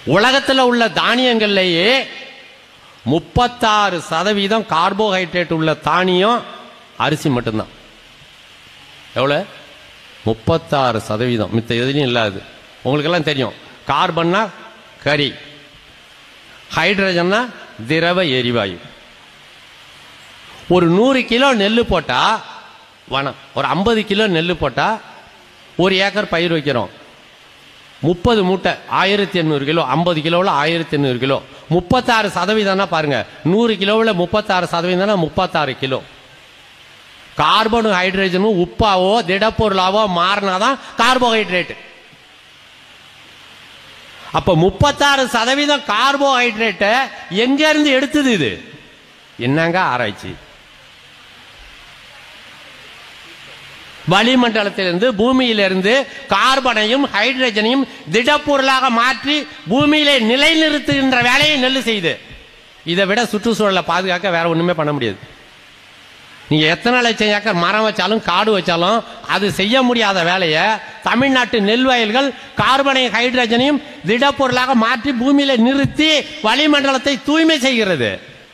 உலகத்தில் உள்ள தானியங்கள்லேயே 36% கார்போஹைட்ரேட் உள்ள தானியம் அரிசி மட்டும்தான். எவ்வளவு? 36%. மித்த எதுலையும் இல்லாது. உங்களுக்கெல்லாம் தெரியும், கார்பன்னா கரி, ஹைட்ரஜன்னா திரவ எரிவாயு. ஒரு 100 கிலோ நெல் போட்டா ஒரு 50 கிலோ நெல் போட்டா 1 ஏக்கர் பயிர் வைக்கிறோம். 30 மூட்டை 1800 கிலோ. 50 கிலோவில் 1800 கிலோ. 36% பாருங்க. 100 கிலோவில் 36% 36 கிலோ. கார்பனும் ஹைட்ரஜனும் உப்பாவோ திடப்பொருளாவோ மாறினாதான் கார்போஹைட்ரேட். அப்ப 36% கார்போஹைட்ரேட் எங்க இருந்து எடுத்தது? இது என்னங்க ஆராய்ச்சி? வளிமண்டலத்திலிருந்து, பூமியிலிருந்து கார்பனையும் ஹைட்ரஜனையும் திடப்பொருளாக மாற்றி பூமியிலே நிலைநிறுத்துகின்ற வேலையை நெல் செய்து. இதை விட சுற்றுச்சூழலை பாதுகாக்க வேற ஒண்ணுமே பண்ண முடியாது. நீங்க எத்தனை லட்சம் ஏக்கர் மரம் வச்சாலும் காடு வச்சாலும் அது செய்ய முடியாத வேலையை தமிழ்நாட்டு நெல் வயல்கள் கார்பனையும் ஹைட்ரஜனையும் திடப்பொருளாக மாற்றி பூமியில நிறுத்தி வளிமண்டலத்தை தூய்மை செய்கிறது.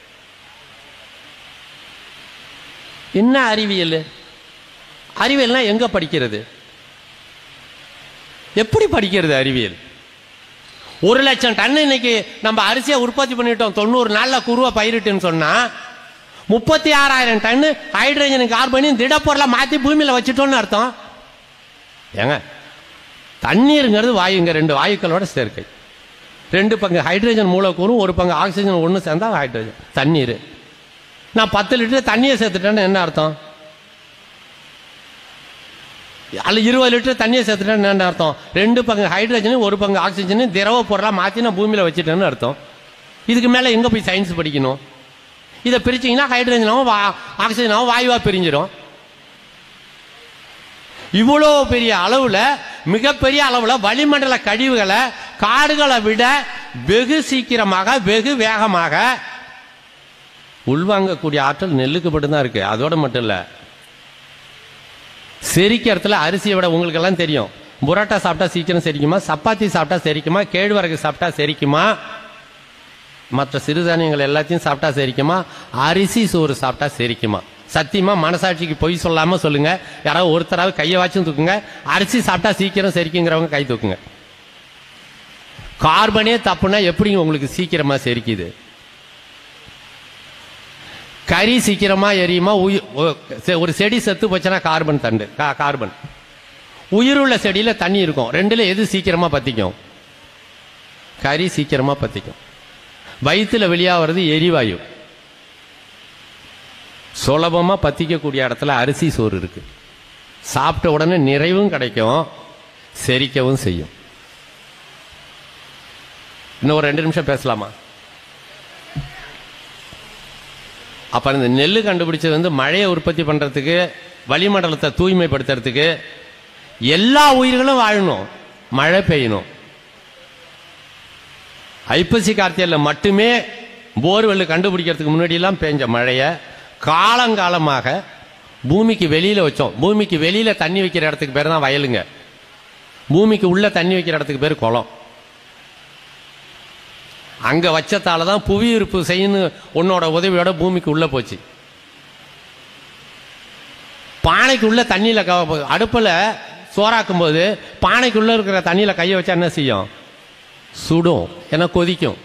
என்ன அறிவியல்? அறிவியல்னா எங்க படிக்கிறது? எப்படி படிக்கிறது அறிவியல்? 1 லட்சம் டன் இன்னைக்கு நம்ம அரிசியை உற்பத்தி பண்ணிட்டோம். 90 நாள்ல குருவை பயிரிட்டுன்னு சொன்னா 36,000 டன் ஹைட்ரஜன் கார்பனையும் திடப்பொருளை மாத்தி பூமியில வச்சுட்டோம்னு அர்த்தம். ஏங்க, தண்ணீருங்கிறது வாயுங்க, 2 வாயுக்களோட சேர்க்கை. 2 பங்கு ஹைட்ரஜன் மூலக்கூறும் 1 பங்கு ஆக்சிஜன் ஒன்று சேர்ந்தா ஹைட்ரஜன் தண்ணீர். நான் 10 லிட்டர் தண்ணியை சேர்த்துட்டேன்னு என்ன அர்த்தம்? அல்ல 20 லிட்டர் தண்ணியை சேர்த்துட்டேன்னு என்ன அர்த்தம்? 2 பங்கு ஹைட்ரஜனும் 1 பங்கு ஆக்சிஜனும் திரவ பொருளா மாற்றி நான் பூமியில வச்சுட்டேன்னு அர்த்தம். இதுக்கு மேல எங்க போய் சயின்ஸ் படிக்கணும்? இதை பிரிச்சிங்கன்னா ஹைட்ரஜனாவும் ஆக்சிஜனாவும் வாயுவா பிரிஞ்சிடும். இவ்வளோ பெரிய அளவுல, மிகப்பெரிய அளவுல வளிமண்டல கழிவுகளை காடுகளை விட வெகு சீக்கிரமாக வெகு வேகமாக உள்வாங்கக்கூடிய ஆற்றல் நெல்லுக்கு மட்டும்தான் இருக்கு. அதோட மட்டும் இல்ல, செரிக்கிறதுல அரிசியை விட உங்களுக்கு எல்லாம் தெரியும். புரோட்டா சாப்பிட்டா சீக்கிரம் செரிக்குமா? சப்பாத்தி சாப்பிட்டா செரிக்குமா? கேழ்வரகு சாப்பிட்டா செரிக்குமா? மற்ற சிறுதானியங்கள் எல்லாத்தையும் சாப்பிட்டா செரிக்குமா? அரிசி சோறு சாப்பிட்டா செரிக்குமா? சத்தியமா மனசாட்சிக்கு பொய் சொல்லாம சொல்லுங்க. யாராவது ஒருத்தராவது கையை வாச்சும் தூக்குங்க. அரிசி சாப்பிட்டா சீக்கிரம் செரிக்குங்கிறவங்க கை தூக்குங்க. கார்பனே தப்புனா எப்படி உங்களுக்கு சீக்கிரமா செரிக்குது? கரி சீக்கிரமா எரியுமா? ஒரு செடி செத்து போச்சுன்னா கார்பன் தண்டு, கார்பன். உயிருள்ள செடியில தண்ணி இருக்கும். 2ல எது சீக்கிரமா பத்திக்கும்? கரி சீக்கிரமா பத்திக்கும். வயிற்றுல வெளியாகிறது எரிவாயு. சுலபமா பத்திக்கக்கூடிய இடத்துல அரிசி சோறு இருக்கு. சாப்பிட்ட உடனே நிறைவும் கிடைக்கும், செரிக்கவும் செய்யும். இன்னும் ஒரு 2 நிமிஷம் பேசலாமா? அப்ப இந்த நெல்லு கண்டுபிடிச்சது மழையை உற்பத்தி பண்றதுக்கு, வளிமண்டலத்தை தூய்மைப்படுத்துறதுக்கு. எல்லா உயிர்களும் வாழணும், மழை பெய்யணும். ஐப்பசி கார்த்திகையில மட்டுமே போர்வெல் கண்டுபிடிக்கிறதுக்கு முன்னாடி எல்லாம் பெஞ்ச மழைய காலங்காலமாக பூமிக்கு வெளியில வச்சோம். பூமிக்கு வெளியில தண்ணி வைக்கிற இடத்துக்கு பேர் தான் வயலுங்க. பூமிக்கு உள்ள தண்ணி வைக்கிற இடத்துக்கு பேர் குளம். அங்க வச்சதாலதான் புவியீர்ப்பு செய்யணும் உன்னோட உதவியோட பூமிக்கு உள்ள போச்சு. பானைக்கு உள்ள தண்ணியில அடுப்புல சோறாக்கும் போது பானைக்குள்ள இருக்கிற தண்ணியில கையை வச்சா என்ன செய்யும்? சுடும். ஏன்னா கொதிக்கும்,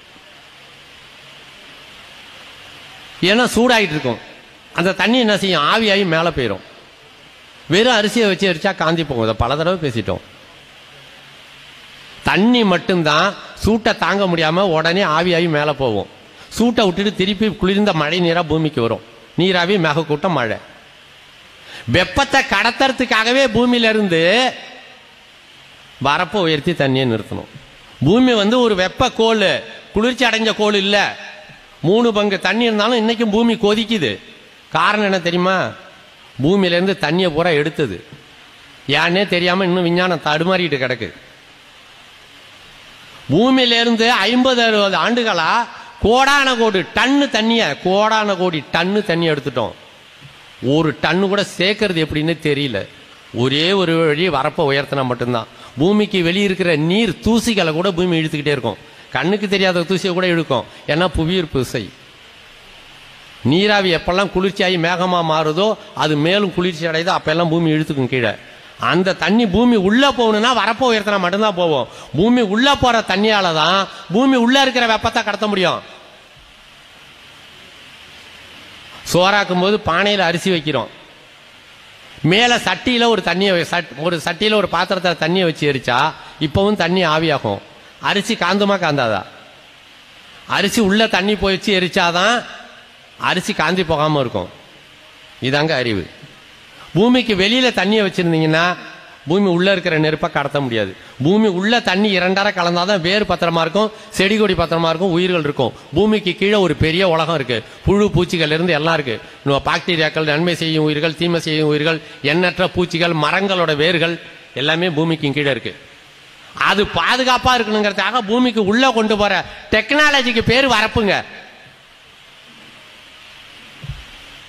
ஏன்னா சூடாயிட்டு இருக்கும். அந்த தண்ணி என்ன செய்யும்? ஆவியாகி மேலே போயிடும். வெறும் அரிசியை வச்சு எரிச்சா காந்தி போகும். இதை பல தடவை பேசிட்டோம். தண்ணி மட்டும்தான் சூட்டை தாங்க முடியாம உடனே ஆவியாகி மேலே போகும். சூட்டை விட்டுட்டு திருப்பி குளிர்ந்த மழை நீரா பூமிக்கு வரும். நீராவி மேகக்கூட்டம் மழை. வெப்பத்தை கடத்துறதுக்காகவே பூமியில இருந்து வரப்பை உயர்த்தி தண்ணியை நிறுத்தணும். பூமி ஒரு வெப்ப கோள், குளிர்ச்சி அடைஞ்ச கோள் இல்ல. 3 பங்கு தண்ணி இருந்தாலும் இன்னைக்கும் பூமி கொதிக்குது. காரணம் என்ன தெரியுமா? பூமியில இருந்து தண்ணியை பூரா எடுத்தது. ஏன்னே தெரியாம இன்னும் விஞ்ஞானம் தடுமாறிட்டு கிடக்கு. பூமியிலிருந்து 50-60 ஆண்டுகளா கோடான கோடி டன்னு தண்ணிய, கோடான கோடி டன்னு தண்ணி எடுத்துட்டோம். 1 டன்னு கூட சேர்க்கறது எப்படின்னு தெரியல. ஒரே ஒரு வழி வரப்ப உயர்த்தினா மட்டும்தான். பூமிக்கு வெளியிருக்கிற நீர் தூசிகளை கூட பூமி இழுத்துக்கிட்டே இருக்கும். கண்ணுக்கு தெரியாத தூசியை கூட இழுக்கும். ஏன்னா புவியீர்ப்பு விசை. நீராவி எப்பெல்லாம் குளிர்ச்சியாகி மேகமா மாறுதோ அது மேலும் குளிர்ச்சி அடையுதோ அப்பெல்லாம் பூமி இழுத்துக்கும் கீழே. அந்த தண்ணி பூமி உள்ள போகணும்னா வரப்போ உயர்த்தினா மட்டும்தான் போவோம். பூமி உள்ள போற தண்ணியால தான் பூமி உள்ள இருக்கிற வெப்பத்தை கடத்த முடியும். சோறாக்கும் போது பானையில அரிசி வைக்கிறோம், மேல சட்டியில ஒரு சட்டியில ஒரு பாத்திரத்தை தண்ணியை வச்சு எரிச்சா இப்பவும் தண்ணி ஆவியாகும். அரிசி காந்துமா காந்தாதா? அரிசி உள்ள தண்ணி போய் வச்சு எரிச்சாதான் அரிசி காந்தி போகாம இருக்கும். இதாங்க அறிவு. பூமிக்கு வெளியில தண்ணியை வச்சிருந்தீங்கன்னா பூமி உள்ள இருக்கிற நெருப்பை கடத்த முடியாது. பூமி உள்ள தண்ணி இரண்டரை கலந்தாதான் வேறு பத்திரமா இருக்கும், செடி கொடி பத்திரமா இருக்கும், உயிர்கள் இருக்கும். பூமிக்கு கீழே ஒரு பெரிய உலகம் இருக்கு. புழு பூச்சிகள் இருந்து எல்லாம் இருக்கு. பாக்டீரியாக்கள், நன்மை செய்யும் உயிர்கள், தீமை செய்யும் உயிர்கள், எண்ணற்ற பூச்சிகள், மரங்களோட வேர்கள் எல்லாமே பூமிக்கு கீழே இருக்கு. அது பாதுகாப்பா இருக்கணுங்கிறதுக்காக பூமிக்கு உள்ள கொண்டு போற டெக்னாலஜிக்கு பேர் வரப்புங்க.